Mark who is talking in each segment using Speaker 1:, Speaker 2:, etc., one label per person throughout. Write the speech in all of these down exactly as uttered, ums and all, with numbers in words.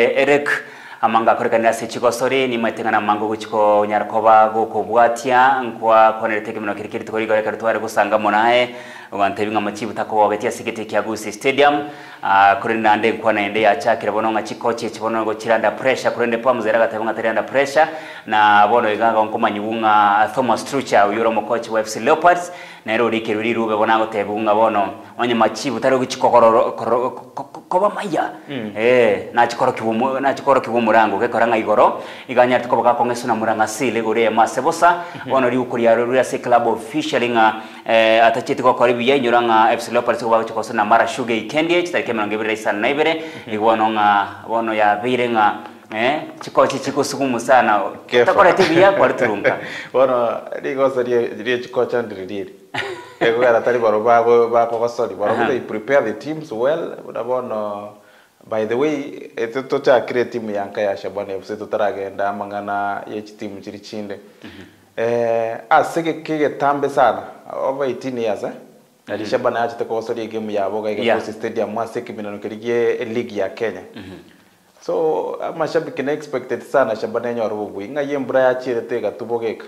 Speaker 1: Eric amanga korikana se chiko sori ni maitengana mango guchiko nyarkoba go kubwatia nkwa konerete kimino kirikiri tukori gore karutware gusanga monae wantebi nga machibu tako betia sigete kya Gusi Stadium uh, kurenda ande nkwa naende ya chakira bono nga chiko che chibono go chiranda pressure kurende pa muzera gatabanga teranda pressure na bono iganga nkoma nyibunga Thomas Trucha uyuro mo coach wa F C Leopards na ero dikiruri rube bonango tebunga bono onye machibu taro guchiko koba maya eh na chikoro kibumu na chikoro kibumu rango ke koranga igoro iganya tukoba kongeso na muranga sile gore masebosa bono ri ukuri ya Rurya Club officially nga eh atachitiko koribi ya nyuranga F C Leopards kuba chikoso na Mara Sugar Candy chitarike mirongo ibiri isa na ibere igwono nga bono ya bire nga eh chikochi chikusugumu sana takora tibi ya kwa turunga
Speaker 2: bono rigoso rie rie chikocha ndiriri ego gara tari baro ba ba ko sorry baro they prepare the teams well bono by the way eto to cha create team yanka ya Shabana F C tutaragenda mangana ye team chiri chinde eh asike kige tambe sana over eighteen years eh ali Shabana ya chite ko sorry game ya boga ya Gusi Stadium mwaseke binano kirigie league ya Kenya so mashabiki na expected sana Shabana yenyo rubu inga yembra ya chire tega tubogeka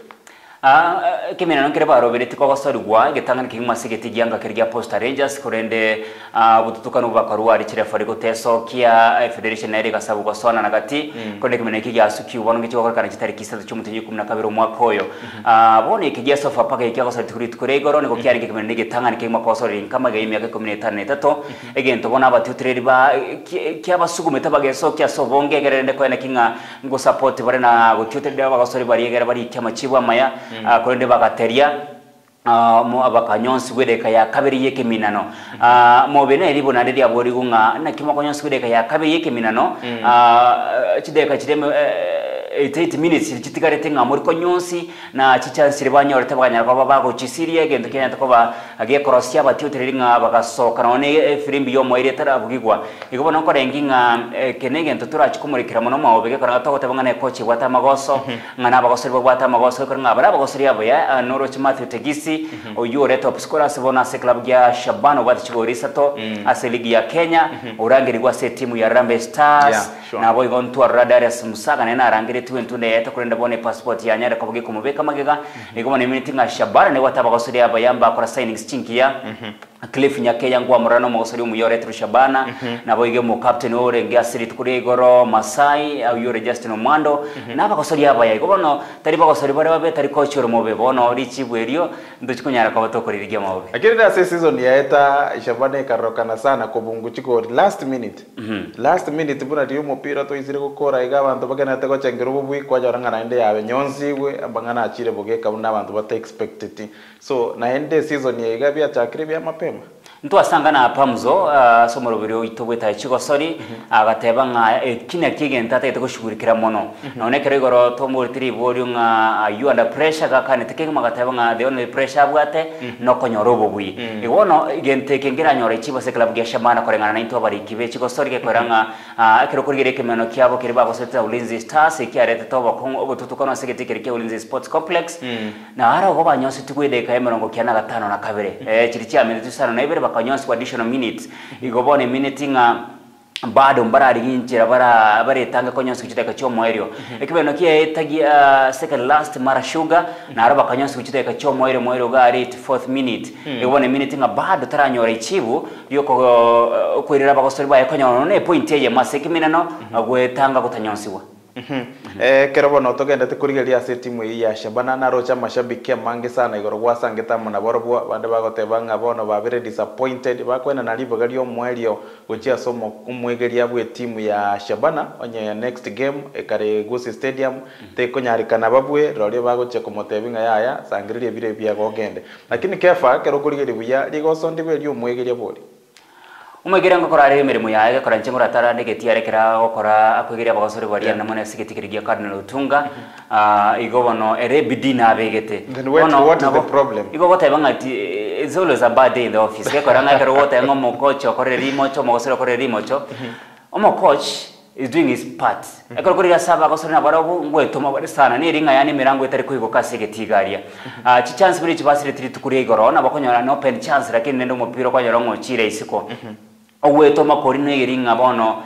Speaker 1: ah kimena nonkere baro bereti ko basori gwa getangana kingma sigeti gyanga kirya Posta Rangers kurende bututukano bakaruwa ari chire fariko teso kia Federation na erega sabu gosona nagati konde kimena kigya suki ubona ngicho bakara kitari kisa cyumutinyi kumi na kabiri umwaka oyo ah bone kigya sofa paka ikya gosori tukuri tukure igoro niko kyari kimena ngetangana kingma ko basori kama ga imyaka kumi na itanu etato egento bona abatutreri ba kya basugume tabageso kya sobonge gerende ko ene kinga ngo support bare na gututreri ba basori bari egera bari kya machibu amaya Uh, kurende bagateria uh, mo abakanyonsi wedeka ya kabiri yeke minano uh, mo bene ribo na ndi abori gunga na kimo kanyonsi wedeka ya kabiri yeke minano mm. uh, chideka chideme uh, eighty minutes chitikarete nga muri konyonsi na chichansire banya tabanya kwa baba ko chisiriye gendo Kenya takoba agiye korosya batyotereri nga bagasoka none firimbi yo moire tarabugigwa igobona ko renginga kenege ntutura chikumurikira muno mawobege karanga togote bangane coach wata magoso ngana bagosori bwata magoso ko nga bara bagosori abo ya noro chimathu tegisi oyure top scorer sebona se club ya Shabana wati chigorisa to ase ligi ya Kenya urangiri gwa se timu ya Harambee Stars na boy gontu Radarius Musaga na arangiri tuentune yeta kurenda bone passport ya nyara kabuge kumubeka magega igoma ni minute nga Shabana ne wataba gosori aba yamba akora signings chinkia Cliff Nyake yangu amurano mogosori umuyore tru Shabana na boyge mu captain ore ngasiri tukuri igoro Masai au yore Justin Omando na bagosori aba ya igoma tari bagosori bare babe tari coach ro mobe bono richi bwerio ndochikunyara kwa batokori rigia mabe
Speaker 2: akiri na season ya eta Shabana ikarokana sana kubungu chiko last minute mm -hmm. last minute buna tiyo mupira to izire gukora iga abantu bagana tego chengero bubwi kwa joranga na ende yawe nyonzi we abangana achire bogeka buna abantu bata expected so na ende season ya iga bya chakire bya mapema
Speaker 1: ntu asangana apamzo uh, somoro biro itobweta chiko sori agateba nga kina kigenta tate ko shugurikira mono none kere goro tombo tiri volume nga you under pressure ka kane teke magateba nga the only pressure bwate no konyorobo bwi iwono igente kengera nyore chibo se club ya Shabana korengana na into bari kibe chiko sori ke koranga akero kurigire kemeno kyabo kiri babo seta Ulinzi Stars ikiarete toba kongo obututukano segete kiri ke Ulinzi Sports Complex na ara go banyosi tukwede ka emerongo kyana gatano na kabere eh chiri kya minute sana na ibere bakanyonsi kwa additional minutes igobone minute nga bado mbarari hinjira bara bare tanga konyonsi kuchiteka chomo eryo ekibeno kiye tagi uh, second last Mara Sugar na araba kanyonsi kuchiteka chomo eryo moero gari fourth minute igobone minute nga bado taranyora ichibu yoko uh, kwirira bagosori baye konyono ne point ye maseki minano agwetanga kutanyonsiwa
Speaker 2: Mhm. Eh kero bono togenda tekurigeria se timu ya Shabana na rocha mashabiki mange sana igoro gwasangeta muna borobwa bande bagoteba nga bono babire disappointed bakwena na libo gali omwelio gochia somo kumwegeria bwe timu ya Shabana onye next game ekare Gusi Stadium te konyarikana babwe role bagoche komotebinga yaya sangiririe bire bya gogende lakini kefa kero kurigeria buya ligoso ndibe lyo omwegeria boli
Speaker 1: umegera ngo korare emirimo yae kora nche muratara ndegeti yarekera gukora akwegeria abagosori bari na mone sigetikirigia Cardinal Utunga ah igobono erebidi na abegete
Speaker 2: ono what is the problem
Speaker 1: igo boteba ngati it's always a bad day in the office ke kora ngakero wote ngo mo coach okore rimo cho mogosori okore rimo cho omo coach is doing his part ekoro kuri gasaba gosori na barabu ngwetoma bari sana ni ringa yani mirango itari kuigo kasegetigaria ah chi chance biri chibasire tiri tukuri igoro na bakonyora no open chance lakini nendo mupira kwa nyorongo chire isiko ogweto makori no iringa bono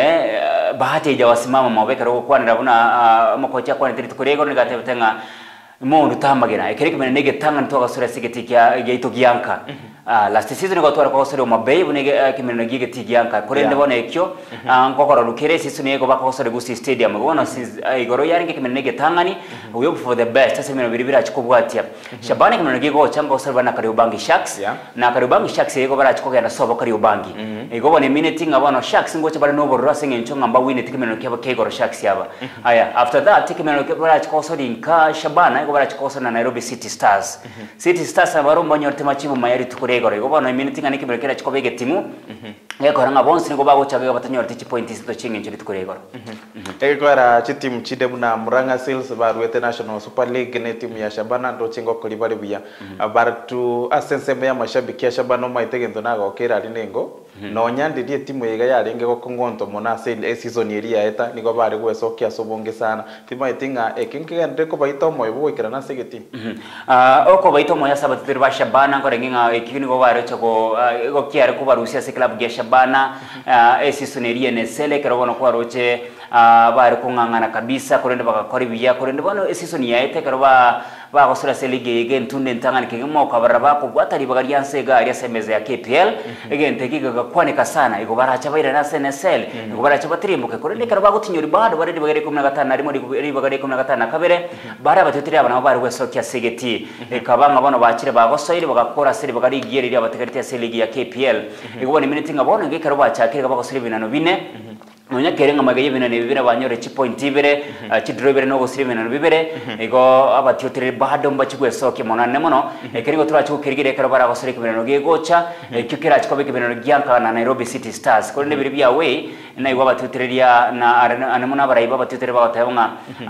Speaker 1: eh bahati ja wasimama mabeka ro kwanira buna makocha kwanira tukurego negatetenga mundu tamagena ekereke mene nege tanga ntoka sura sigetikia geito gianka ah last season go twara ko sura mabei bunege kimene gige tigianka korende bona ekyo nkokoro lukere season yego bako sura gusi stadium bona igoro yaringe kimene nege tangani we hope for the best sasa mene biribira chikobwatia Shabana kimene nege go changa sura bana Kariobangi Sharks na Kariobangi Sharks yego bara chikogenda sobo Kariobangi ego bona minute ngabona Sharks ngoche bara no borra singe nchonga mba win tikimene kyaba kegoro Sharks yaba aya after that tikimene bara chikosori nka Shabana bara chikosa na Nairobi City Stars. Mm -hmm. City Stars abarumba nyorte machimu mayari tukuregore. Go bana minute ngani kibrekera chikobege timu. Mm -hmm. Eko ranga bonsi ngo bago chaga batanyorte chi points to chingi nchiri tukuregore. Mm -hmm. Eko
Speaker 2: ara chi timu chide buna Murang'a Seals barwete National Super League ne timu ya Shabana ndo chingo kolibari buya. Mm -hmm. Bartu asensembe ya mashabiki ya Shabana maitege naga okera linengo. Mm -hmm. No nyandi die timu yega yarenge go kongonto mona sale season yeri ya eta nigo bare gwesokia sobonge sana. Timu itinga ekinke ndeko baito moyo bwekera na segeti.
Speaker 1: Mhm. Ah oko baito moya sabatiri ba Shabana ngo renginga ekini go bare choko go kiare ko barusia se club ya Shabana eh season yeri ene sele kero bono ko roche bare kungangana kabisa korende bakakora biya korende bono season ya eta kero ba ba go sura sele ge ge ntunde ntangani kingimo kabara bako gwatari bagari yansega ari semeze ya K P L again tekiga gakwaneka sana igo baracha baira na S N S L igo baracha batirimbuke korende kero bago tinyori bado bare bagari kumi na gatanu arimo ri bagari kumi na gatanu kabere bara batutiri abana bari wesokia segeti ekabanga bano bakire bagosoire bagakora seri bagari igire ri abatekarite ya seligi ya K P L igo bone minute ngabone ngekero bachakire bagosire binano bine Nonya kerenga magaye binane bibira banyore chi point ibere chi driver no gosire binano bibere ego abatyotere bado mbachigwe soke monane mono ekerigo turachu kirigire kero bara gosire binano gegocha kyukira chikobeke binano gyanka na Nairobi City Stars ko ne biri bya we na igo abatyotere ya na anemona baraiba abatyotere bagatayonga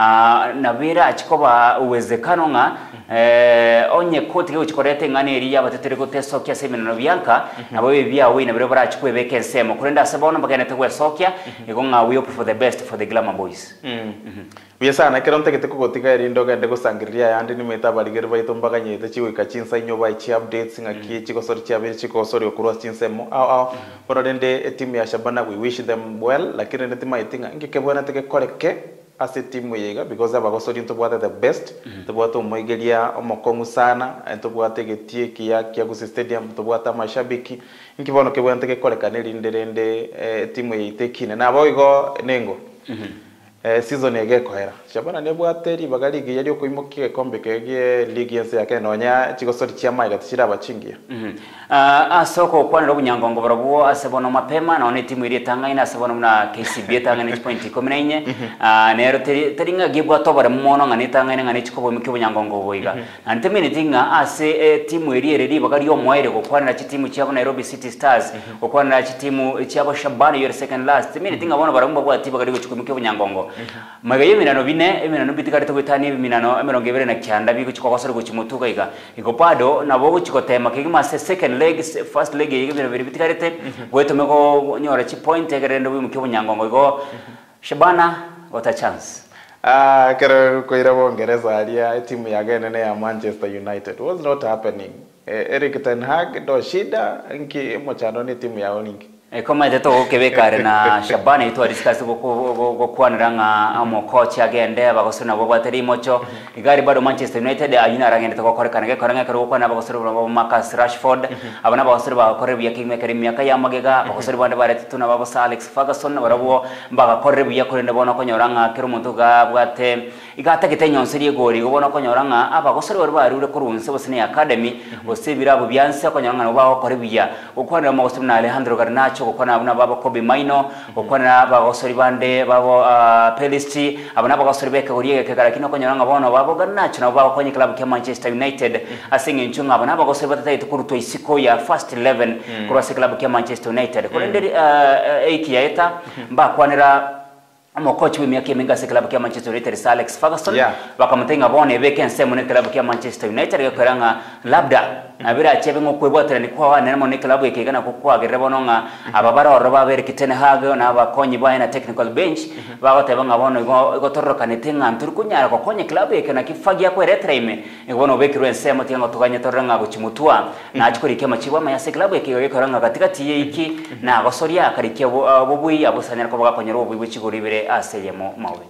Speaker 1: na bira achikoba uwezekano nga eh onye koti go chikorete ngane eri abatyotere go tesokia seminano byanka nabo bibya we na biro bara chikwe beke nsemo kurenda sabona bagane tegwe sokia Igonga we hope for the best for the Glamour Boys. Mm. Mm-hmm.
Speaker 2: Biya sana kero nteke teko gotika erindo gande go sangiriria yandi ni meta baligere baito mbaga nyete chiwe kachinsa inyoba ichi updates ngaki chiko sori chiabiri chiko sori okurwa chinsemo au au poro dende timu ya Shabana we wish them well lakini ndeti maitinga ngike bwana teke koreke ase timu yega because aba gosori ntobwata the best tobwata umoigeria omokongu sana ntobwata getie kia kia ku stadium tobwata mashabiki nkibono ke bwana teke koreka nelinderende timu yitekine na boigo nengo eh season yege kohera Shabana nebwateri bagaligi yali okuimokie kombe kege league yense yake nonya chigosori chia maila tishira abachingia
Speaker 1: mhm ah asoko kwanira bunyangongo barabuo asebono mapema na one timu iri tangaina asebono na K C B tangaina point kumi na nne ah nero teringa gibwa tobare mono ngani tangaina ngani chikobo mukyo bunyangongo boiga na ntemene tinga ase timu iri iri bagali yo moire ko kwanira chi timu chia Nairobi City Stars ko kwanira chi timu chia Shabana your second last temene tinga bono barumba bwa tiba gali chikobo mukyo bunyangongo magaye minano bine eminano bitikari to bitani minano emerongo ebere na kyanda bigo chikokosoro guchimutuka iga igo pado nabo guchikotema kigima se second leg first leg igo bino biri bitikari te gwetomeko nyora chi point egerendo bimu kibunyangongo igo Shabana what a chance
Speaker 2: ah kero koira bongereza alia timu ya gene ya Manchester United was not happening Erik ten Hag do shida nki mochano ni timu ya oningi
Speaker 1: E koma iteto kebekare na Shabana itu discuss go go kwanira nga amo coach agende bagosona bo bateri mocho igari bado Manchester United ayina rangende to korekana ge koranga kero kwana bagosoro bo Marcus Rashford abana bagosoro ba korre biya kingmaker myaka ya magega bagosoro bande bare tuna babo Alex Ferguson barabo baga korre biya korende bona konyoranga kero muntu ga bwate igata kitenyo nsiri gori ubona konyoranga abagosoro bari bari ure kurunse bosine academy bosibira abo byanse konyoranga no bago korre biya ukwana bagosoro na Alejandro Garnacho ukwana abuna babo Kobe Maino ukwana bagosoro bande babo Pelistri abana bagosoro beka uriye kekara kino konyoranga bona babo Garnacho na babo konye club ya Manchester United asinge nchunga abana bagosoro batata itukuruto isiko ya first eleven kwa club ya Manchester United kurende eiki yaeta mba kwanira Amo coach we miaka minga se club ya Manchester United Sir Alex Ferguson yeah. Bakamutenga bone vacancy mu club ya Manchester United yakoranga labda na bira chebe ngo kwebwatira ni kwa wane namo ni club ikigana kukwagirira bono nga ababara oro babere kitene hage na abakonyi bae na technical bench bagoteba nga bono igotorrokanete nga nturi kunyara ko konye club ikena kifagia ko retraime igono bekirwe ensemo tinga tuganye torrenga guchimutwa na achikorike machibwa ma yase club ikigoye koranga katikati yiki na agosoria akarike bobui abusanyara ko bagakonyera obui bw'ikiguribire aseyemo mawe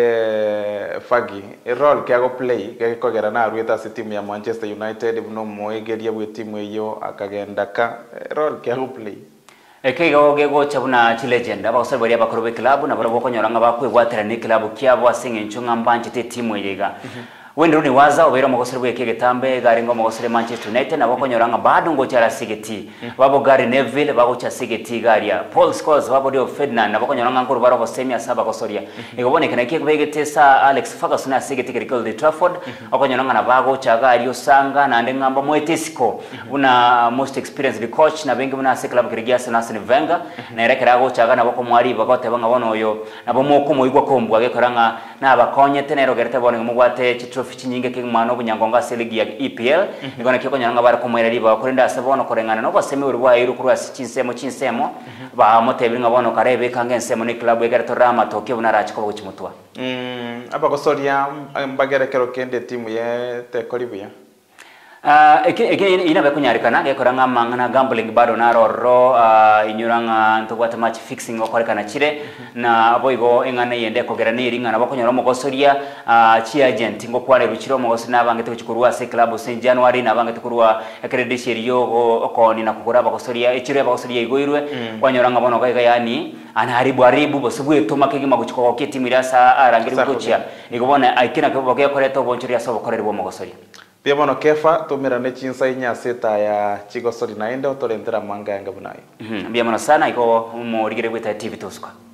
Speaker 2: eh fagi role ke ago play ke kogera na arweta se team ya Manchester United buno moegeria bwe team iyo akagenda ka role ke ago play
Speaker 1: ekego gego chabuna chi legend abasore bari abakorobe club na baro bokonyoranga bakwegwatira ni club kyabo asinga enchunga mbanje te team yega wendo ni waza obero mogosere bwe kegetambe gari ngo mogosere Manchester United na bokonyoranga bado ngo cyara sigeti babo gari Neville babo cha sigeti garia Paul Scholes babo dio Ferdinand na bokonyoranga ngoro baro bosemi asaba gosoria igoboneka na kiye begetesa Alex Ferguson na sigeti kirikol de Trafford okonyoranga na bago cha gari osanga na ndengamba moetesco una most experienced coach na bengi buna se club kirigia sana Arsene Wenger na irekera go cha gana boko mwari bagote banga bono yo na bomo ko moigwa kombwa gekoranga na bakonye tenero gerete bono mugwate chitro fichinyinge ke mano bunyangonga seligi ya E P L igona kiko nyanga bara kumwera riba kurenda sabono korengana no baseme urwa iru kurwa sichinsemo chinsemo ba motebiri ngabono karebe kange nsemo ni club yegerto rama toke bunarachi ko buchimutwa
Speaker 2: mm aba gosoria mbagere kero kende timu ye te kolibia
Speaker 1: Uh, again, ina be kunyarikana ge koranga mangana gambling bado na roro uh, inyuranga ntugwata match fixing okoreka chire na aboigo engane yende kogera ni ringa na bakonyoro mogosoria uh, chi agent ngo kware bichiro mogosina nabange tukurwa se club Saint January na bange tukurwa accreditation yo okoni na kugura bagosoria ichire bagosoria igoirwe mm. kwanyoranga bono ga yani ana haribu haribu bosubwe tuma kigima guchiko ko timu irasa arangiri guchia igobona aikina ko boge koreto bonchiria so bokorerwa mogosoria
Speaker 2: pia bono kefa tumira ne chinsa inya seta ya chigosori naenda utorentera manga yanga bunayo
Speaker 1: mhm bia mono sana iko mo rigere gwita T V Tusko